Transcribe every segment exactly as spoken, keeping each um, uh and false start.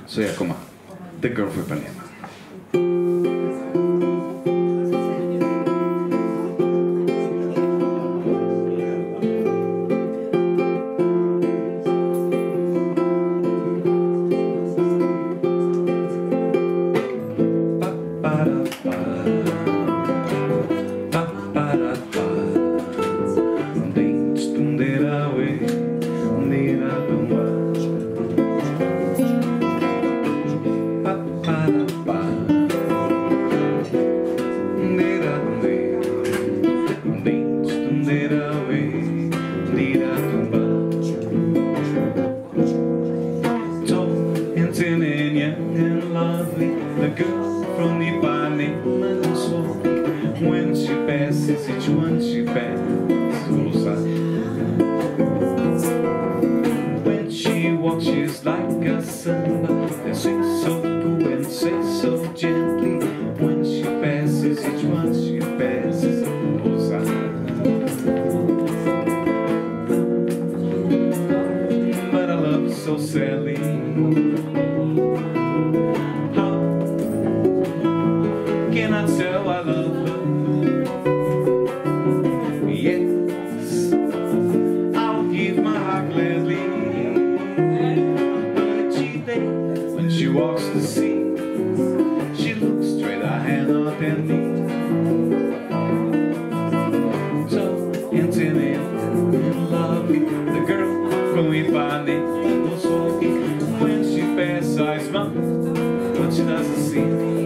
Soy Akuma, The Girl from Ipanema. The girl from Ipanema is walking. When she passes, each one she passes. When she walks, she's like a samba. They sing so cool and say so gently. When she passes, each one she passes. But I love her so sadly. Cannot tell I love her. Yes, I'll give my heart gladly. But she thinks when she walks the sea, she looks straight ahead of me. So intimate and lovely, the girl from Ipanema was walking. When she passes, I smile, but she doesn't see me.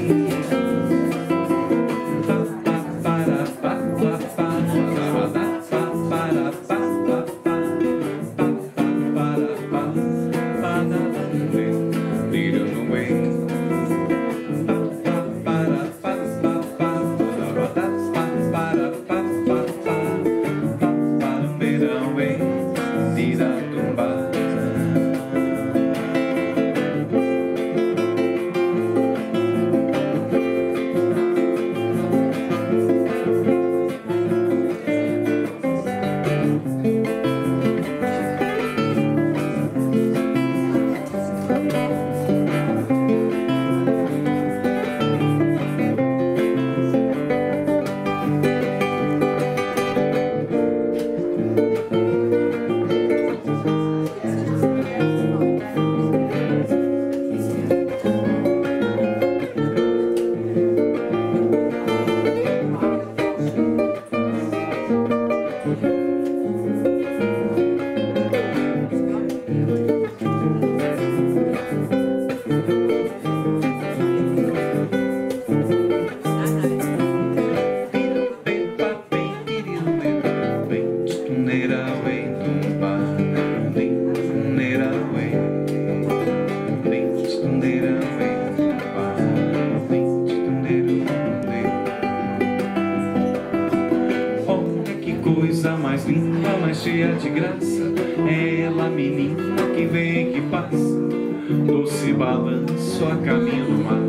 Coisa mais linda, mais cheia de graça, é ela, menina que vem e que passa, doce balanço a caminho do mar.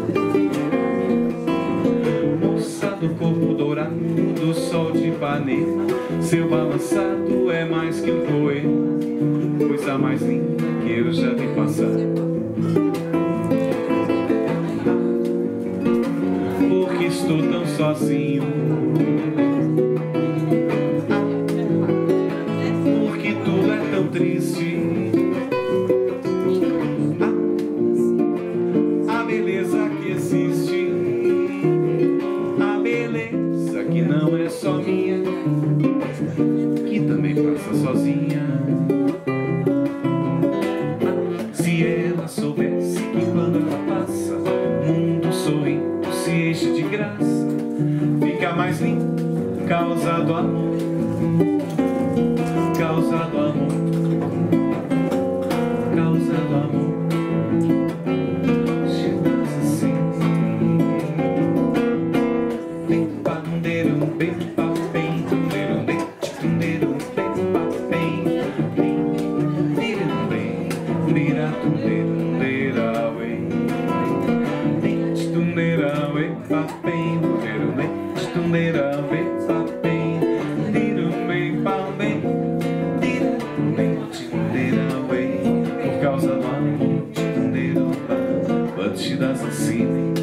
Moça do corpo dourado do sol de Ipanema, seu balançado é mais que um poema, coisa mais linda que eu já vi passar. Porque estou tão sozinho, triste. A beleza que existe, a beleza que não é só minha, que também passa sozinha. Se ela soubesse que quando ela passa, o mundo sorrindo se enche de graça, fica mais lindo, causado amor, causado amor. she doesn't see me.